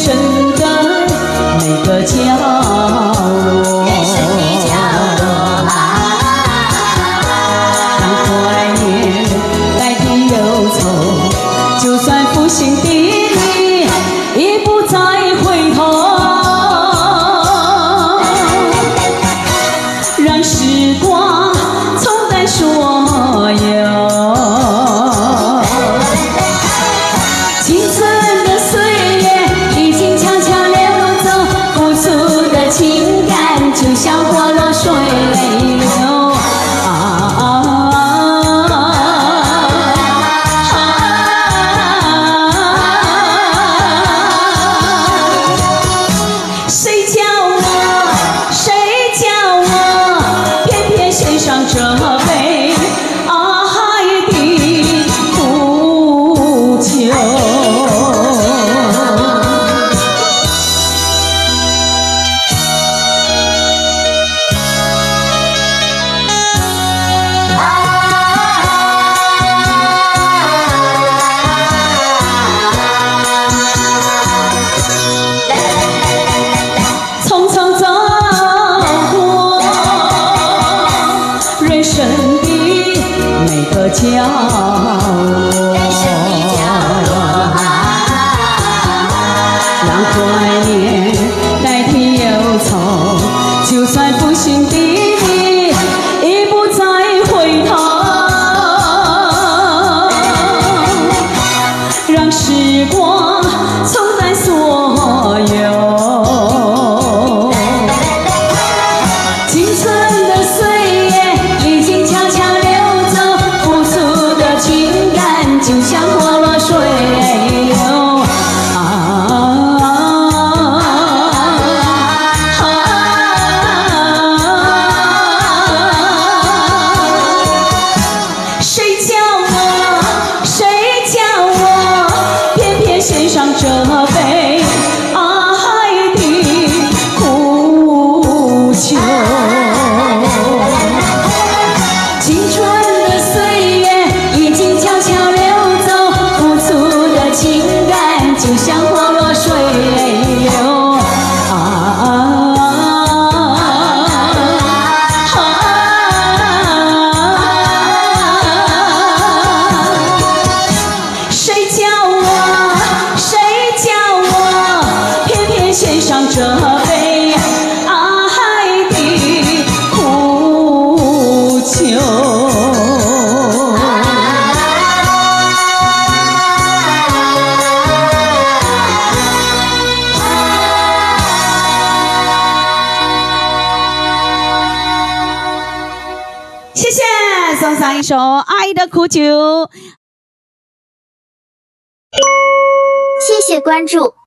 生的每个角落，让怀念代替忧愁，就算负心的你也不再回头，让时光冲淡所有。 就像过了水流谁叫我，偏偏献上这杯爱的苦酒。 每个角落，让怀念代替忧愁，就算负心的你也不再回头，让时光冲淡所有。 就像过了水流谁叫我，偏偏献上这杯爱的苦酒。 就像过了水流谁叫我，偏偏献上这杯爱的苦酒。 谢谢，送上一首《爱的苦酒》。 谢谢关注。